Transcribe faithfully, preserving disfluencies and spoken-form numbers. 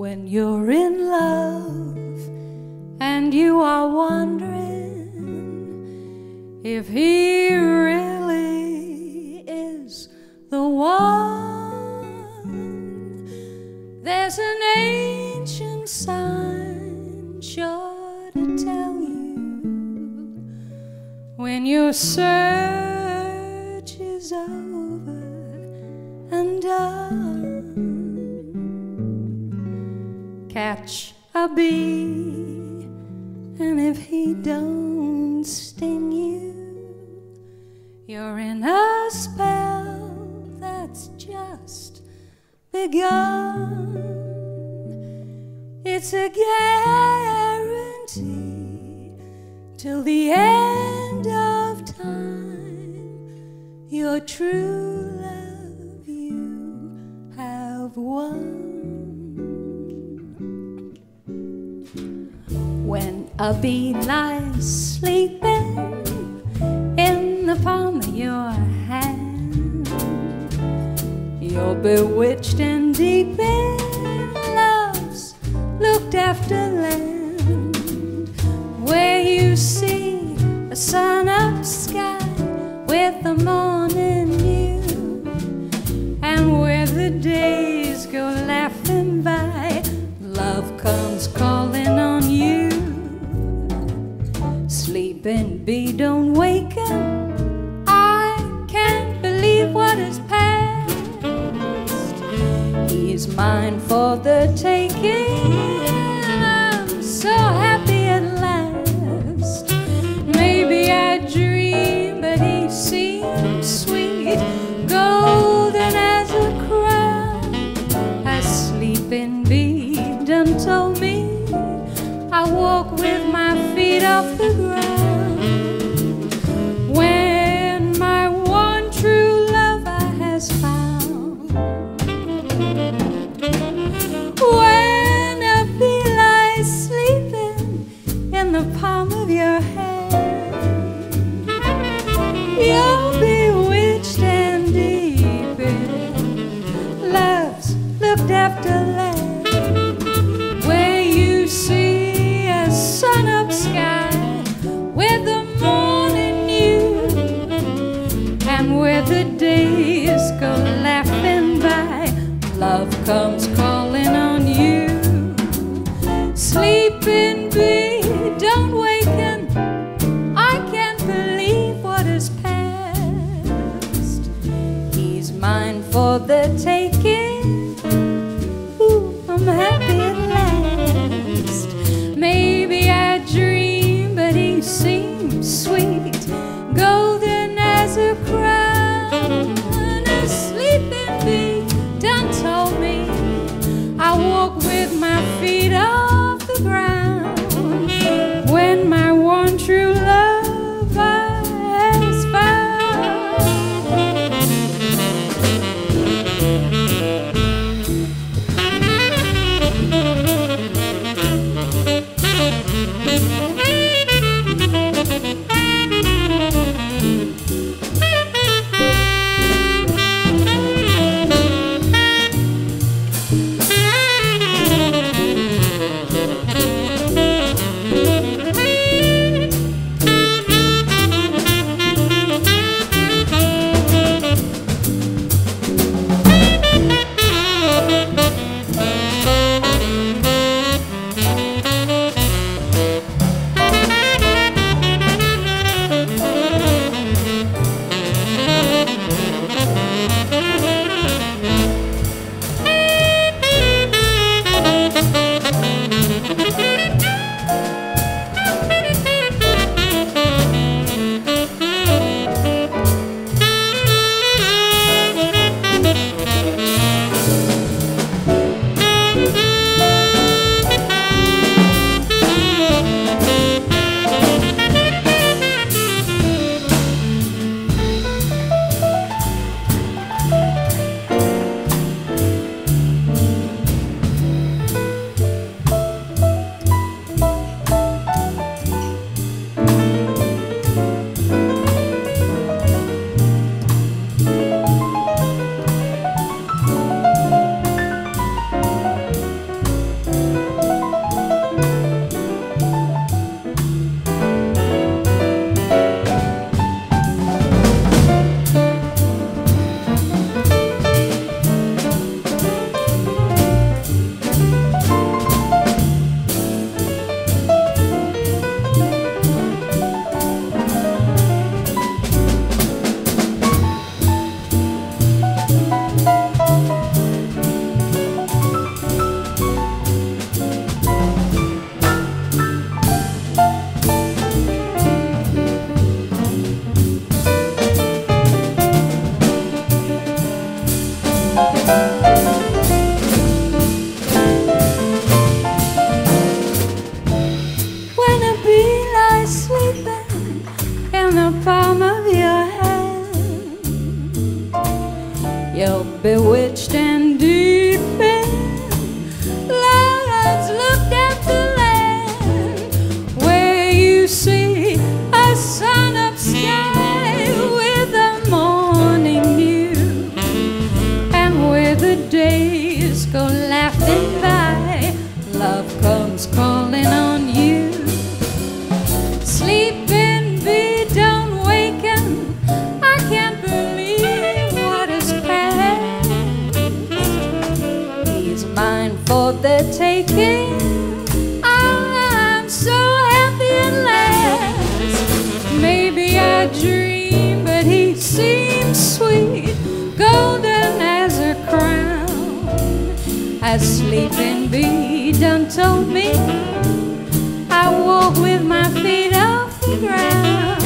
When you're in love and you are wondering if he really is the one, there's an ancient sign sure to tell you when your search is over and done. Catch a bee, and if he don't sting you, you're in a spell that's just begun. It's a guarantee till the end of time. Your true love you have won. When a bee lies sleeping in the palm of your hand, you're bewitched and deep in love's looked after land, where you see a sun-up sky with the morning new, and where the days go laughing by, love comes calling on you. Sleeping bee, don't waken, I can't believe what has passed. He's mine for the taking, I'm so happy at last. Maybe I dream, but he seems sweet, golden as a crown. A sleeping bee done told me I walk with my feet off the ground. When my one true love I has found, when a bee lies sleeping in the palm of your hand, you're bewitched and deep in love's looked after land, where you see sun-up sky with the morning new, and where the days go laughing by, love comes calling on you. Sleeping bee, don't waken, I can't believe what has passed. He's mine for the taking, ooh, I'm happy at last. Maybe I dream, but he seems sweet, golden as a crown. A sleeping bee done told me I walk with my feet off the ground. When my one true love I has found. so bewitched and deep in love's looked at the land where you see a sun-up sky with a morning dew, and where the days go laughing by, love comes calling on you. Sleeping bee, don't waken, I can't believe what has passed. He's mine for the taking, I'm so happy at last. Maybe I dream, but he seems sweet, golden as a crown. As sleeping bee done told me, I walk with my feet off the ground.